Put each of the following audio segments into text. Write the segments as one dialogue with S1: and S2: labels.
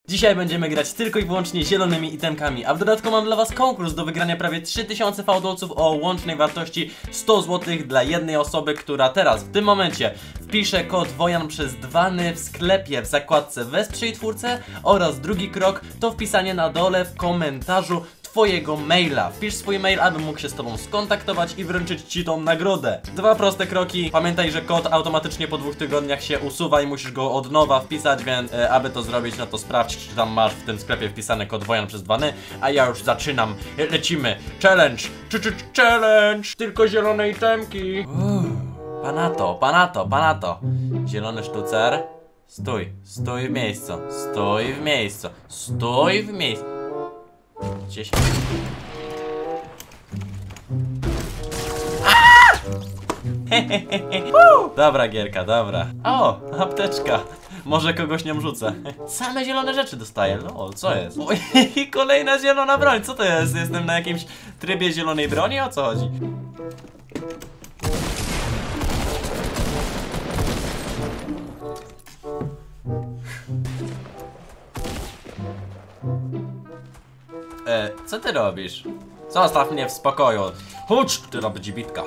S1: Dzisiaj będziemy grać tylko i wyłącznie zielonymi itemkami, a w dodatku mam dla was konkurs do wygrania prawie 3000 fałdolców o łącznej wartości 100 zł dla jednej osoby, która teraz, w tym momencie, wpisze kod WOJAN przez 2ny w sklepie w zakładce Wesprzyj twórcę oraz drugi krok to wpisanie na dole w komentarzu twojego maila. Wpisz swój mail, abym mógł się z tobą skontaktować i wręczyć ci tą nagrodę. Dwa proste kroki. Pamiętaj, że kod automatycznie po 2 tygodniach się usuwa i musisz go od nowa wpisać, więc aby to zrobić, no to sprawdź, czy tam masz w tym sklepie wpisany kod WOJAN przez 2ny, a ja już zaczynam. Lecimy. Challenge. Challenge. Tylko zielone itemki. Panato. Zielony sztucer. Stój w miejscu. Stój w miejscu. 10. Dobra gierka, dobra. O, apteczka. Może kogoś nią rzucę. Same zielone rzeczy dostaję. Lol, co jest? Oj, kolejna zielona broń. Co to jest? Jestem na jakimś trybie zielonej broni? O co chodzi? Co ty robisz? Zostaw mnie w spokoju. Chodź, która będzie bitka.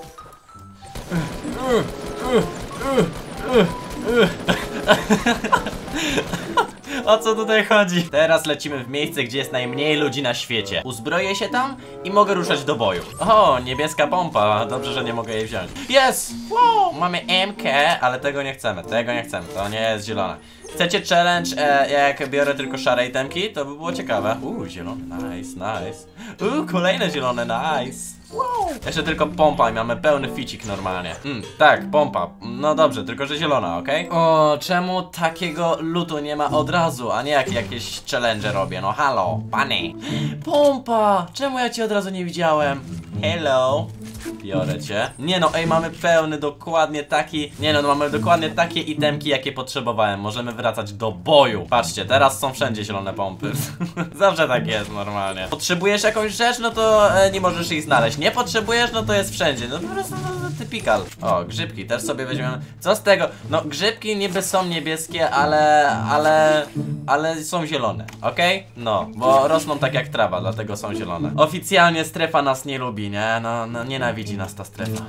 S1: O co tutaj chodzi? Teraz lecimy w miejsce, gdzie jest najmniej ludzi na świecie. Uzbroję się tam i mogę ruszać do boju. O, niebieska pompa. Dobrze, że nie mogę jej wziąć. Jest! Wow! Mamy MK, ale tego nie chcemy. To nie jest zielone. Chcecie challenge, jak biorę tylko szare itemki? To by było ciekawe. Zielony, nice. Kolejne zielone, nice. Wow. Jeszcze tylko pompa i mamy pełny ficik normalnie. Tak, pompa. No dobrze, tylko że zielona, okej? O, czemu takiego lootu nie ma od razu, a nie jak jakieś challenge robię? No halo, panie. Pompa! Czemu ja cię od razu nie widziałem? Hello. Biorę cię. Nie no, mamy pełny dokładnie taki. Nie no, mamy dokładnie takie itemki, jakie potrzebowałem. Możemy wracać do boju. Patrzcie, teraz są wszędzie zielone pompy. Zawsze tak jest normalnie. Potrzebujesz jakąś rzecz, no to nie możesz jej znaleźć. Nie potrzebujesz, no to jest wszędzie. No po prostu typical. O, grzybki też sobie weźmiemy. Co z tego? No, grzybki niby są niebieskie, ale są zielone, okej? No, bo rosną tak jak trawa, dlatego są zielone. Oficjalnie strefa nas nie lubi, nie? No nienawidzi nas ta strefa.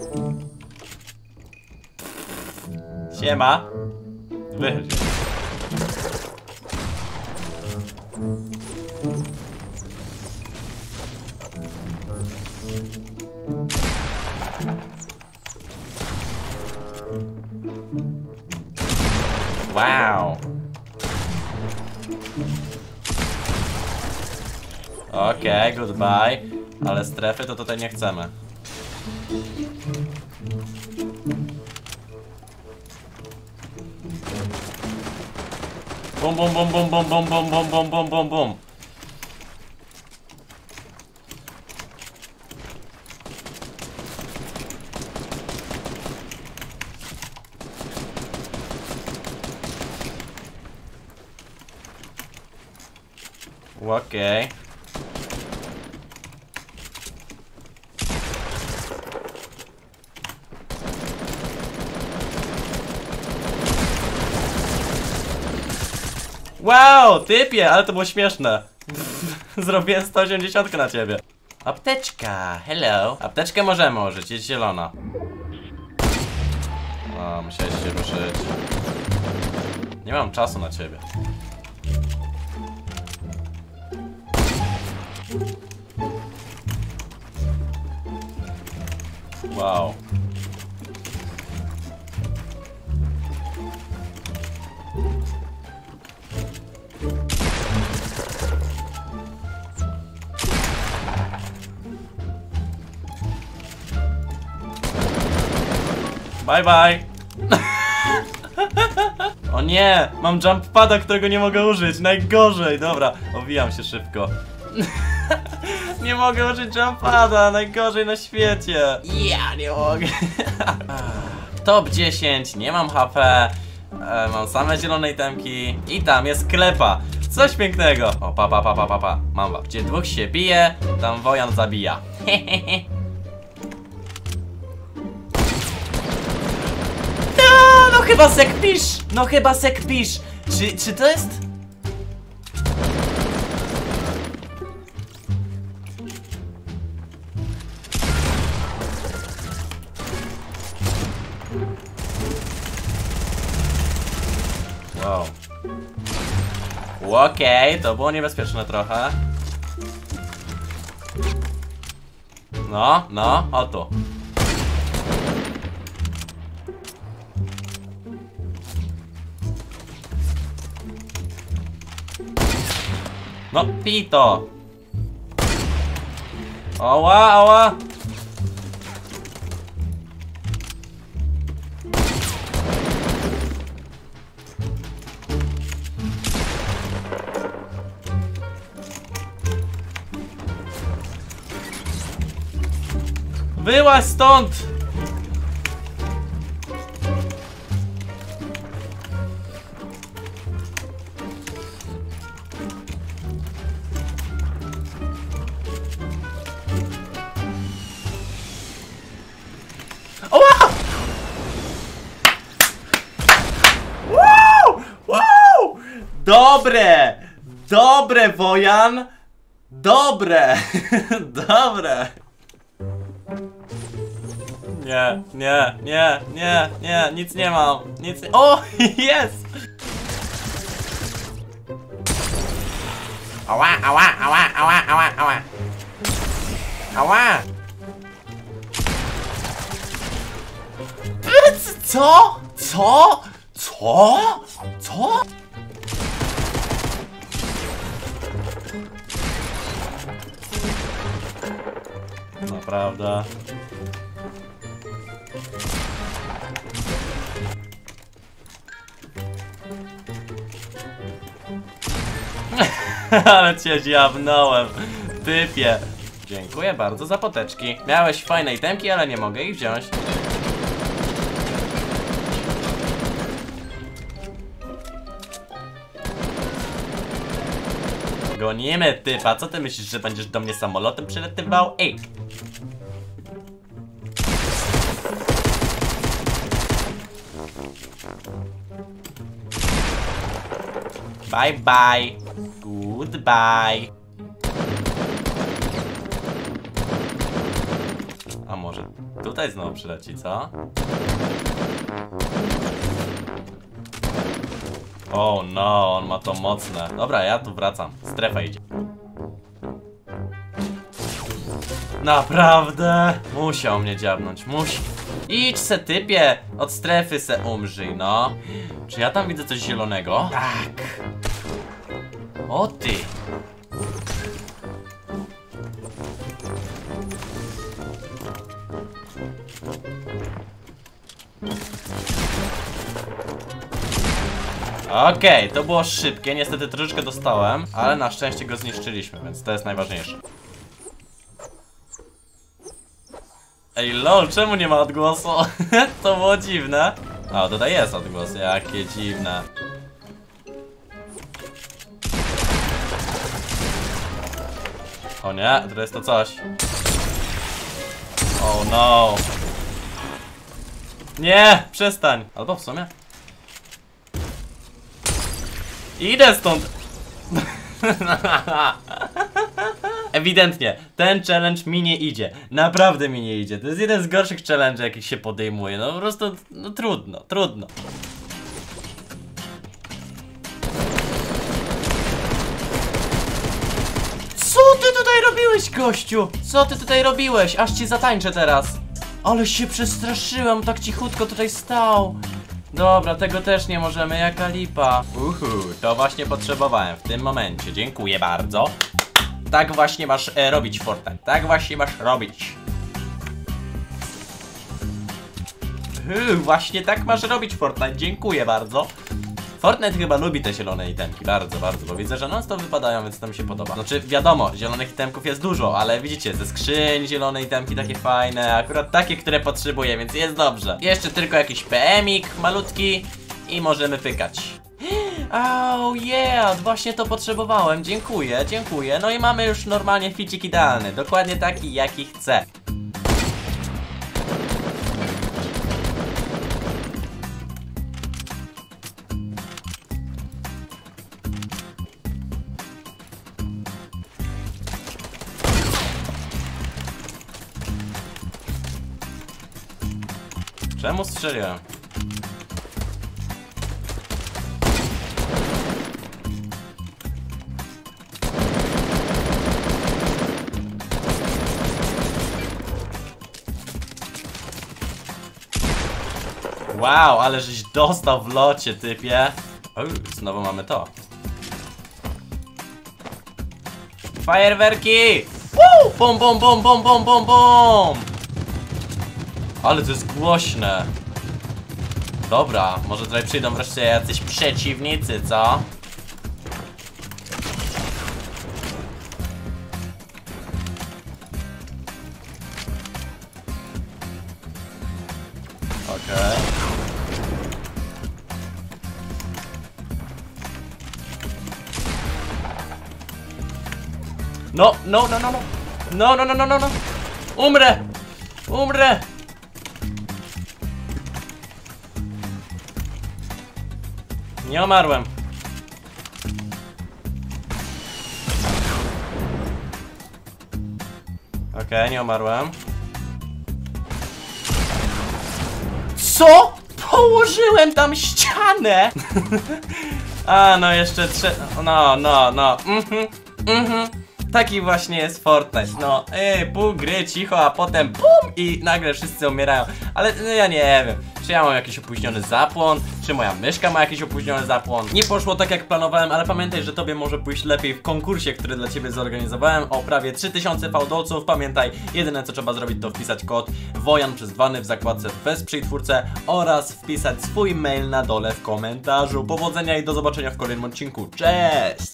S1: Siema. Wychodź. Wow. Okej, goodbye. Ale strefy to tutaj nie chcemy. Bum. Okej. Wow, typie, ale to było śmieszne. Zrobiłem 180 na ciebie. Apteczka, hello. Apteczkę możemy użyć, jest zielona. O, musiałeś się ruszyć. Nie mam czasu na ciebie. Wow. Bye. O nie, mam jump pada, którego nie mogę użyć. Najgorzej, dobra, owijam się szybko. Nie mogę użyć jump pada, najgorzej na świecie. Ja nie mogę. Top 10, nie mam HP. Mam same zielone itemki. I tam jest sklepa. Coś pięknego. O, pa. Mam was. Gdzie dwóch się bije, tam Wojan zabija. No chyba sekpisz. Czy to jest... Okej, to było niebezpieczne trochę. No, o tu. No, pij to. Ała. Wyłaź stąd! Oła! Wow! Dobre, Wojan! Dobre! Nie, nic nie mam. O, jest! Ała! Co? Naprawdę. Ale cię zjawnąłem, typie. Dziękuję bardzo za poteczki. Miałeś fajne itemki, ale nie mogę ich wziąć. Gonimy typa, co ty myślisz, że będziesz do mnie samolotem przylatywał? Ej! Bye. Goodbye. A może tutaj znowu przyleci, co? O no, on ma to mocne. Dobra, ja tu wracam. Strefa idzie. Naprawdę? Musiał mnie dziabnąć, Idź se typie, od strefy se umrzyj, no. Czy ja tam widzę coś zielonego? Tak. O ty. Okej, to było szybkie, niestety troszeczkę dostałem, ale na szczęście go zniszczyliśmy, więc to jest najważniejsze. Ej lol, czemu nie ma odgłosu? To było dziwne. O, tutaj jest odgłos, jakie dziwne. O nie, to jest to coś. Oh no. Nie, przestań. Albo w sumie. Idę stąd. Ewidentnie, ten challenge mi nie idzie. Naprawdę mi nie idzie. To jest jeden z gorszych challenge'ów, jakich się podejmuje. No po prostu, no trudno. Co ty tutaj robiłeś, gościu? Co ty tutaj robiłeś? Aż ci zatańczę teraz. Ale się przestraszyłem, tak cichutko tutaj stał. Dobra, tego też nie możemy, jaka lipa. To właśnie potrzebowałem w tym momencie. Dziękuję bardzo. Tak właśnie masz robić, Fortnite. Tak właśnie masz robić. Właśnie tak masz robić, Fortnite. Dziękuję bardzo. Fortnite chyba lubi te zielone itemki, bardzo, bo widzę, że non stop wypadają, więc to mi się podoba. Znaczy, wiadomo, zielonych itemków jest dużo, ale widzicie, ze skrzyń zielone itemki takie fajne, akurat takie, które potrzebuję, więc jest dobrze. Jeszcze tylko jakiś PM-ik malutki i możemy pykać. Oh yeah, właśnie to potrzebowałem, dziękuję. No i mamy już normalnie ficik idealny, dokładnie taki, jaki chcę. Czemu strzeliłem? Wow, ale żeś dostał w locie, typie. Znowu mamy to. Fajerwerki! Bum, bum, bum, bum, bum, bum, bum! Ale to jest głośne. Dobra, może tutaj przyjdą wreszcie jacyś przeciwnicy, co? Okej. No, no, no, no, no. No, no, no, no, no, no. Umrę! Umrę! Nie umarłem. Okej, nie umarłem. Co? Położyłem tam ścianę! A, no jeszcze no, no, no. Taki właśnie jest Fortnite. No, pół gry cicho, a potem BUM! I nagle wszyscy umierają. Ale no, ja nie wiem. Czy ja mam jakiś opóźniony zapłon? Czy moja myszka ma jakiś opóźniony zapłon? Nie poszło tak jak planowałem, ale pamiętaj, że tobie może pójść lepiej w konkursie, który dla ciebie zorganizowałem o prawie 3000 fałdolców. Pamiętaj, jedyne co trzeba zrobić to wpisać kod Wojan przez 2 w zakładce Wesprzyj twórcę oraz wpisać swój mail na dole w komentarzu. Powodzenia i do zobaczenia w kolejnym odcinku. Cześć!